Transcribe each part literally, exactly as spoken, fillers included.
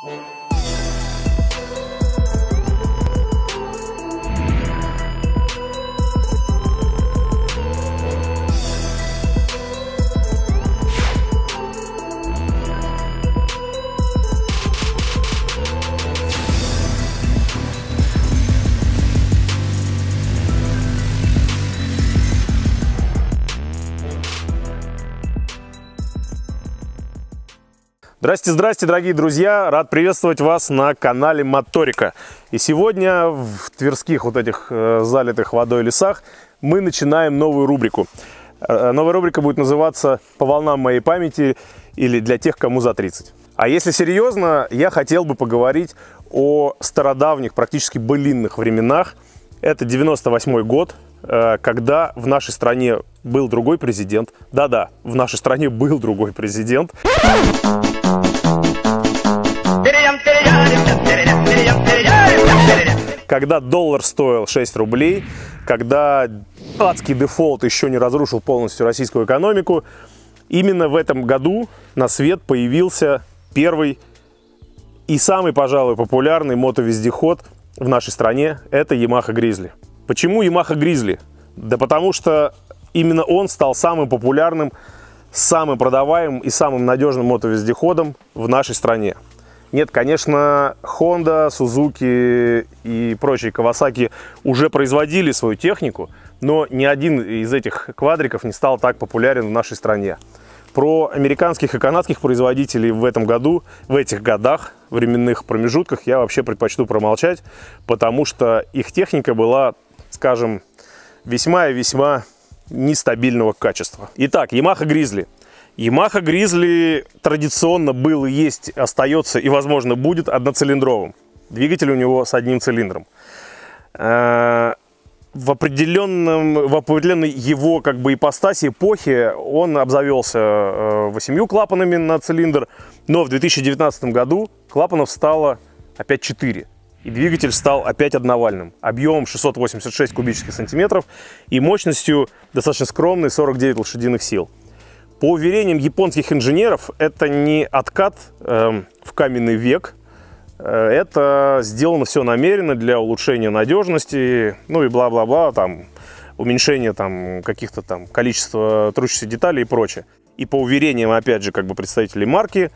Здрасте, здрасте, дорогие друзья! Рад приветствовать вас на канале Моторика. И сегодня в тверских вот этих э, залитых водой лесах мы начинаем новую рубрику. Э, новая рубрика будет называться «По волнам моей памяти» или «Для тех, кому за тридцать». А если серьезно, я хотел бы поговорить о стародавних, практически былинных временах. Это девяносто восьмой год, э, когда в нашей стране был другой президент. Да-да, в нашей стране был другой президент. Когда доллар стоил шесть рублей, когда адский дефолт еще не разрушил полностью российскую экономику, именно в этом году на свет появился первый и самый, пожалуй, популярный мотовездеход в нашей стране. Это Yamaha Grizzly. Почему Yamaha Grizzly? Да потому что именно он стал самым популярным, самым продаваемым и самым надежным мотовездеходом в нашей стране. Нет, конечно, Honda, Suzuki и прочие Kawasaki уже производили свою технику, но ни один из этих квадриков не стал так популярен в нашей стране. Про американских и канадских производителей в этом году, в этих годах, временных промежутках я вообще предпочту промолчать, потому что их техника была, скажем, весьма и весьма нестабильного качества. Итак, Yamaha Grizzly. Yamaha Grizzly традиционно был и есть, остается и, возможно, будет одноцилиндровым. Двигатель у него с одним цилиндром. В, определенном, в определенной его как бы ипостаси, эпохи он обзавелся восемью клапанами на цилиндр, но в две тысячи девятнадцатом году клапанов стало опять четыре. И двигатель стал опять одновальным, объемом шестьсот восемьдесят шесть кубических сантиметров и мощностью достаточно скромной сорок девять лошадиных сил. По уверениям японских инженеров, это не откат э, в каменный век, это сделано все намеренно для улучшения надежности, ну и бла-бла-бла, там, уменьшения там, каких-то там количества трущихся деталей и прочее. И по уверениям, опять же, как бы представителей марки,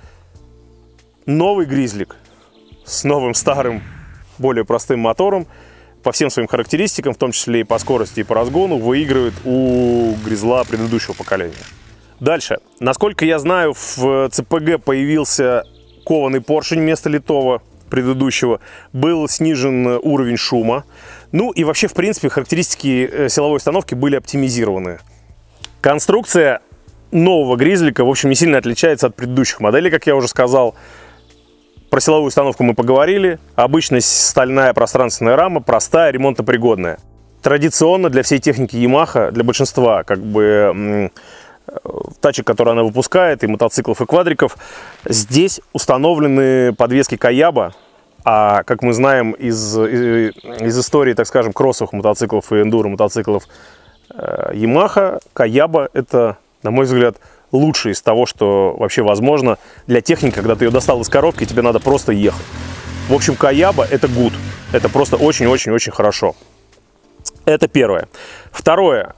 новый Гризлик с новым старым, более простым мотором, по всем своим характеристикам, в том числе и по скорости, и по разгону, выигрывает у Гризла предыдущего поколения. Дальше. Насколько я знаю, в ЦПГ появился кованый поршень вместо литого предыдущего. Был снижен уровень шума. Ну и вообще, в принципе, характеристики силовой установки были оптимизированы. Конструкция нового Гризлика, в общем, не сильно отличается от предыдущих моделей, как я уже сказал. Про силовую установку мы поговорили. Обычная стальная пространственная рама, простая, ремонтопригодная. Традиционно для всей техники Yamaha, для большинства, как бы... тачек, которые она выпускает, и мотоциклов, и квадриков, здесь установлены подвески Каяба, а как мы знаем из, из, из истории, так скажем, кроссовых мотоциклов и эндуро мотоциклов Yamaha, Каяба это, на мой взгляд, лучшее из того, что вообще возможно для техники, когда ты ее достал из коробки, тебе надо просто ехать. В общем, Каяба это good, это просто очень-очень-очень хорошо. Это первое. Второе.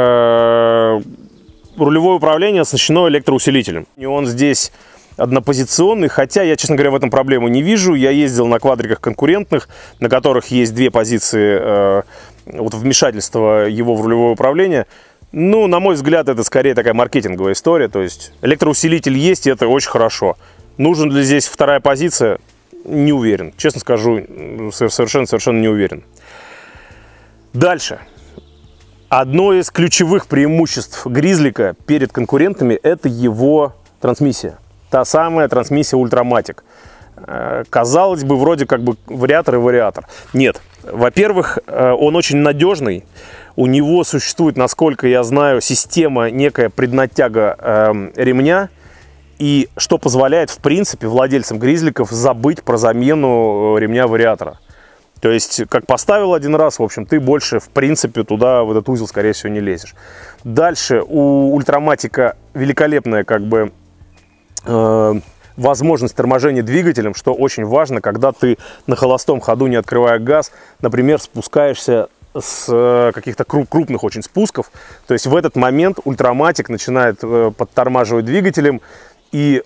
Рулевое управление оснащено электроусилителем. И он здесь однопозиционный, хотя я, честно говоря, в этом проблему не вижу. Я ездил на квадриках конкурентных, на которых есть две позиции э, вот вмешательства его в рулевое управление. Ну, на мой взгляд, это скорее такая маркетинговая история. То есть электроусилитель есть, и это очень хорошо. Нужен ли здесь вторая позиция? Не уверен. Честно скажу, совершенно-совершенно не уверен. Дальше. Одно из ключевых преимуществ Гризлика перед конкурентами – это его трансмиссия. Та самая трансмиссия Ультраматик. Казалось бы, вроде как бы вариатор и вариатор. Нет. Во-первых, он очень надежный. У него существует, насколько я знаю, система, некая преднатяга ремня. И что позволяет, в принципе, владельцам Гризликов забыть про замену ремня вариатора. То есть, как поставил один раз, в общем, ты больше, в принципе, туда, в этот узел, скорее всего, не лезешь. Дальше у Ультраматика великолепная, как бы, э, возможность торможения двигателем, что очень важно, когда ты на холостом ходу, не открывая газ, например, спускаешься с каких-то крупных очень спусков. То есть в этот момент Ультраматик начинает подтормаживать двигателем, и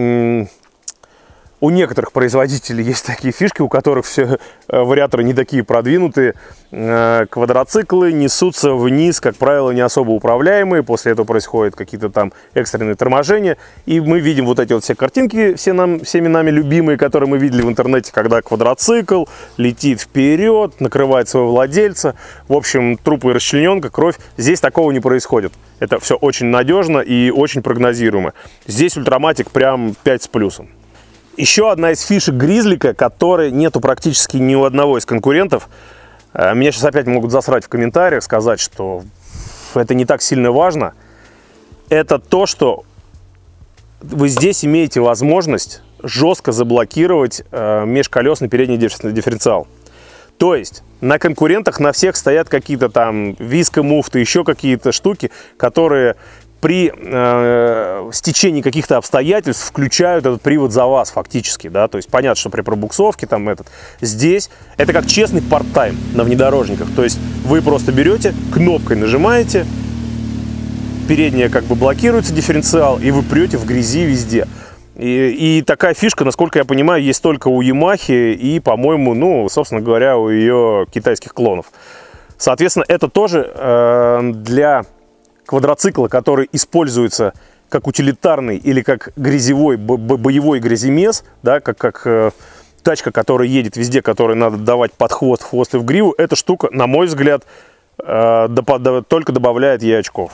у некоторых производителей есть такие фишки, у которых все вариаторы не такие продвинутые. Квадроциклы несутся вниз, как правило, не особо управляемые. После этого происходят какие-то там экстренные торможения. И мы видим вот эти вот все картинки, все нам, всеми нами любимые, которые мы видели в интернете, когда квадроцикл летит вперед, накрывает своего владельца. В общем, трупы и расчлененка, кровь. Здесь такого не происходит. Это все очень надежно и очень прогнозируемо. Здесь Ультраматик прям пять с плюсом. Еще одна из фишек Гризлика, которой нету практически ни у одного из конкурентов. Меня сейчас опять могут засрать в комментариях, сказать, что это не так сильно важно. Это то, что вы здесь имеете возможность жестко заблокировать межколесный передний дифференциал. То есть на конкурентах на всех стоят какие-то там виско-муфты, еще какие-то штуки, которые при э, стечении каких-то обстоятельств включают этот привод за вас фактически, да, то есть понятно, что при пробуксовке там этот, здесь это как честный парт-тайм на внедорожниках, то есть вы просто берете, кнопкой нажимаете, передняя как бы блокируется дифференциал, и вы прете в грязи везде. И, и такая фишка, насколько я понимаю, есть только у Ямахи и, по-моему, ну, собственно говоря, у ее китайских клонов. Соответственно, это тоже э, для квадроцикла, который используется как утилитарный или как грязевой, боевой гряземес, да, как, как э, тачка, которая едет везде, которой надо давать под хвост, в хвост и в гриву, эта штука, на мой взгляд, э, доп- только добавляет ей очков.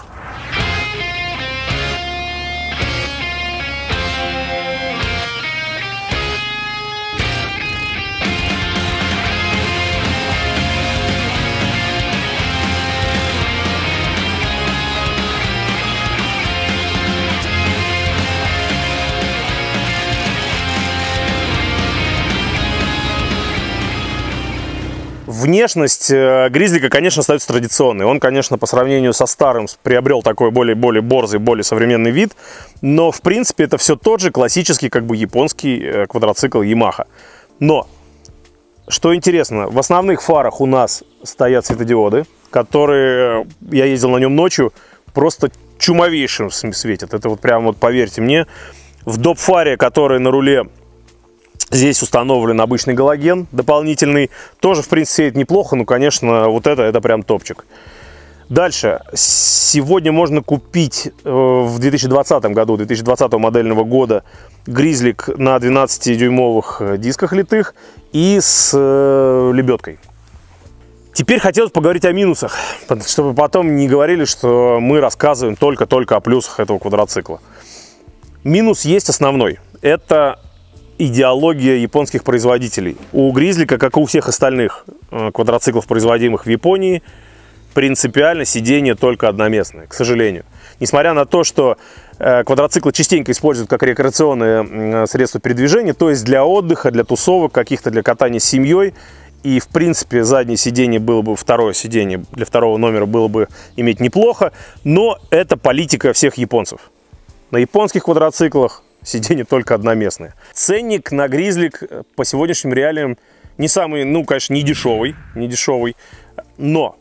Внешность Гризлика, конечно, остается традиционной. Он, конечно, по сравнению со старым приобрел такой более, более борзый, более современный вид. Но, в принципе, это все тот же классический, как бы, японский квадроцикл Yamaha. Но, что интересно, в основных фарах у нас стоят светодиоды, которые, я ездил на нем ночью, просто чумовейшим светят. Это вот прям, вот поверьте мне, в доп-фаре, который на руле... Здесь установлен обычный галоген дополнительный. Тоже, в принципе, светит неплохо, но, конечно, вот это, это прям топчик. Дальше. Сегодня можно купить э, в две тысячи двадцатом году, две тысячи двадцатого модельного года, Гризлик на двенадцатидюймовых дисках литых и с э, лебедкой. Теперь хотелось поговорить о минусах, чтобы потом не говорили, что мы рассказываем только-только о плюсах этого квадроцикла. Минус есть основной. Это... идеология японских производителей. У Гризлика, как и у всех остальных квадроциклов, производимых в Японии, принципиально сиденье только одноместное, к сожалению. Несмотря на то, что квадроциклы частенько используют как рекреационное средство передвижения, то есть для отдыха, для тусовок, каких-то для катания с семьей. И, в принципе, заднее сиденье было бы, второе сиденье для второго номера было бы иметь неплохо, но это политика всех японцев. На японских квадроциклах сиденье только одноместное. Ценник на Гризлик по сегодняшним реалиям не самый, ну, конечно, не дешевый, не дешевый, но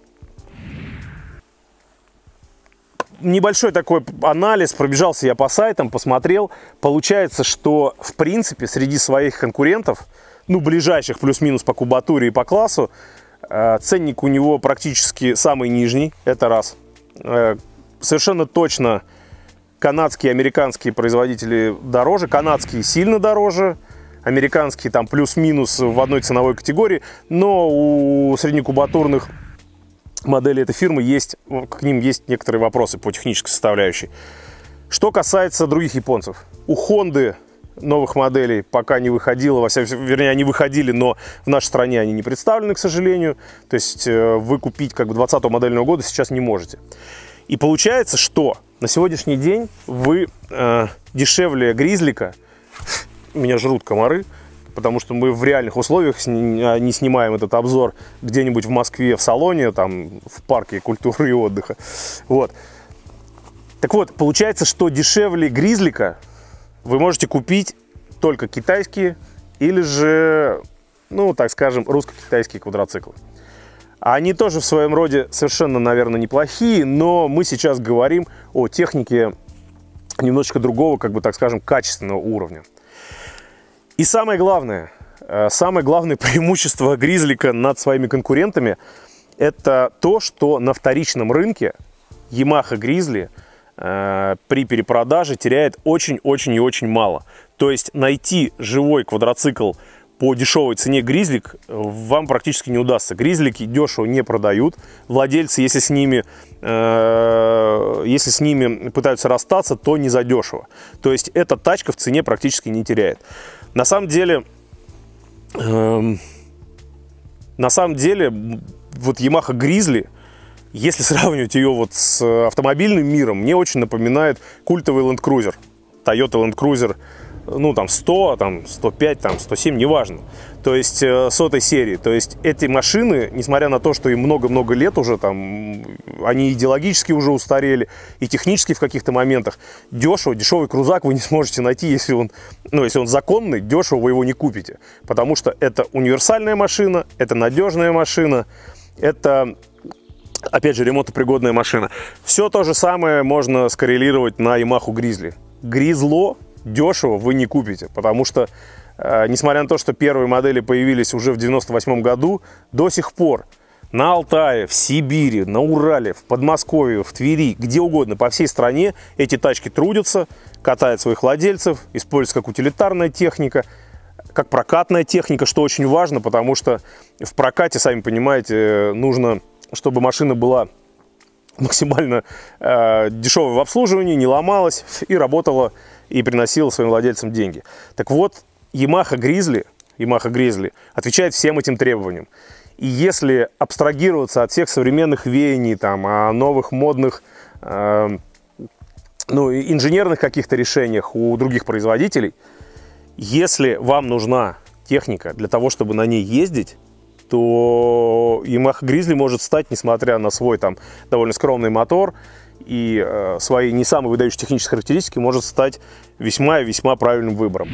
небольшой такой анализ, пробежался я по сайтам, посмотрел. Получается, что, в принципе, среди своих конкурентов, ну, ближайших плюс-минус по кубатуре и по классу, ценник у него практически самый нижний, это раз. Совершенно точно канадские и американские производители дороже. Канадские сильно дороже, американские там плюс-минус в одной ценовой категории. Но у среднекубатурных моделей этой фирмы есть, к ним есть некоторые вопросы по технической составляющей. Что касается других японцев. У Honda новых моделей пока не выходило, во всяком, вернее, они выходили, но в нашей стране они не представлены, к сожалению. То есть вы купить как бы двадцатого модельного года сейчас не можете. И получается, что на сегодняшний день вы э, дешевле Гризлика, меня жрут комары, потому что мы в реальных условиях не снимаем этот обзор где-нибудь в Москве в салоне, там в парке культуры и отдыха. Вот. Так вот, получается, что дешевле Гризлика вы можете купить только китайские или же, ну, так скажем, русско-китайские квадроциклы. Они тоже в своем роде совершенно, наверное, неплохие, но мы сейчас говорим о технике немножечко другого, как бы, так скажем, качественного уровня. И самое главное, самое главное преимущество Гризлика над своими конкурентами – это то, что на вторичном рынке Yamaha Grizzly э, при перепродаже теряет очень-очень и очень мало. То есть найти живой квадроцикл по дешевой цене Гризлик вам практически не удастся. Гризлики дешево не продают. Владельцы, если с ними, э, если с ними пытаются расстаться, то не задешево. То есть эта тачка в цене практически не теряет. На самом деле, э, на самом деле, вот Yamaha Grizzly, если сравнивать ее вот с автомобильным миром, мне очень напоминает культовый Land Cruiser. Toyota Land Cruiser, ну там сто, там сто пять, там сто семь, неважно. То есть э, сотой серии. То есть эти машины, несмотря на то, что им много-много лет уже, там, они идеологически уже устарели, и технически в каких-то моментах, дешево, дешевый крузак вы не сможете найти, если он, ну, если он законный, дешево вы его не купите. Потому что это универсальная машина, это надежная машина, это, опять же, ремонтопригодная машина. Все то же самое можно скоррелировать на Yamaha Grizzly. Гризло дешево вы не купите, потому что, э, несмотря на то, что первые модели появились уже в девяносто восьмом году, до сих пор на Алтае, в Сибири, на Урале, в Подмосковье, в Твери, где угодно, по всей стране эти тачки трудятся, катают своих владельцев, используются как утилитарная техника, как прокатная техника, что очень важно, потому что в прокате, сами понимаете, нужно, чтобы машина была максимально э, дешевая в обслуживании, не ломалась и работала и приносила своим владельцам деньги. Так вот, Yamaha Grizzly, Yamaha Grizzly отвечает всем этим требованиям. И если абстрагироваться от всех современных веяний, там, о новых модных, э, ну, инженерных каких-то решениях у других производителей, если вам нужна техника для того, чтобы на ней ездить, то Yamaha Grizzly может стать, несмотря на свой там довольно скромный мотор и э, свои не самые выдающие технические характеристики, может стать весьма и весьма правильным выбором.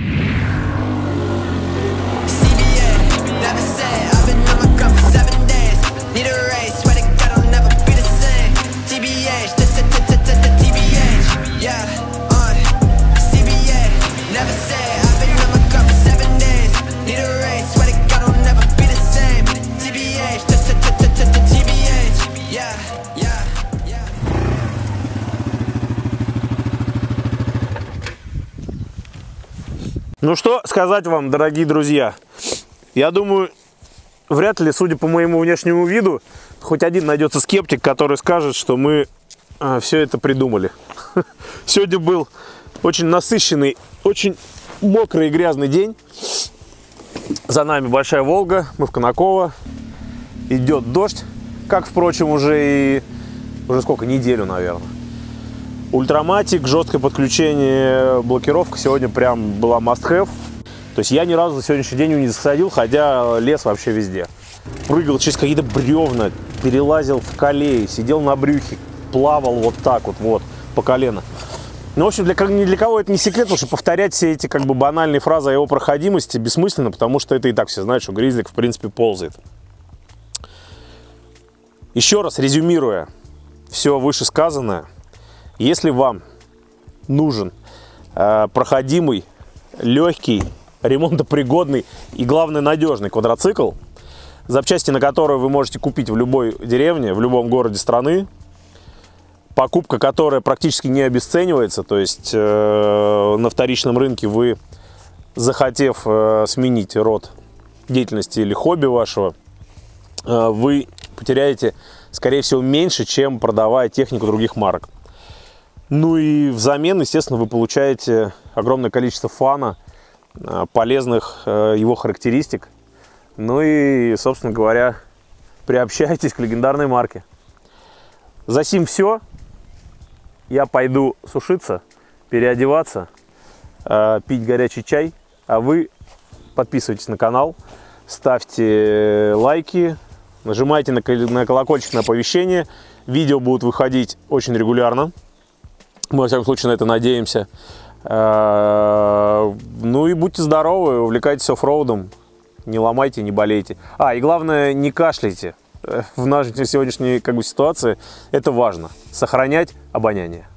Ну что сказать вам, дорогие друзья, я думаю, вряд ли, судя по моему внешнему виду, хоть один найдется скептик, который скажет, что мы а, все это придумали. Сегодня был очень насыщенный, очень мокрый и грязный день. За нами Большая Волга, мы в Конаково, идет дождь, как, впрочем, уже и уже сколько, неделю, наверное. Ультраматик, жесткое подключение, блокировка сегодня прям была must-have. То есть я ни разу за сегодняшний день не засадил, хотя лес вообще везде. Прыгал через какие-то бревна, перелазил в колеи, сидел на брюхе, плавал вот так вот, вот, по колено. Ну, в общем, для, ни для кого это не секрет, потому что повторять все эти как бы банальные фразы о его проходимости бессмысленно, потому что это и так все знают, что Гризлик в принципе ползает. Еще раз резюмируя все вышесказанное, если вам нужен э, проходимый, легкий, ремонтопригодный и, главное, надежный квадроцикл, запчасти на которые вы можете купить в любой деревне, в любом городе страны, покупка которая практически не обесценивается, то есть э, на вторичном рынке вы, захотев э, сменить род деятельности или хобби вашего, э, вы потеряете, скорее всего, меньше, чем продавая технику других марок. Ну и взамен, естественно, вы получаете огромное количество фана, полезных его характеристик. Ну и, собственно говоря, приобщайтесь к легендарной марке. За сим все. Я пойду сушиться, переодеваться, пить горячий чай. А вы подписывайтесь на канал, ставьте лайки, нажимайте на колокольчик на оповещение. Видео будут выходить очень регулярно. Мы, во всяком случае, на это надеемся. Ну и будем будьте здоровы, увлекайтесь оффроудом, не ломайте, не болейте. А, и главное, не кашляйте. В нашей сегодняшней как бы, ситуации это важно. Сохранять обоняние.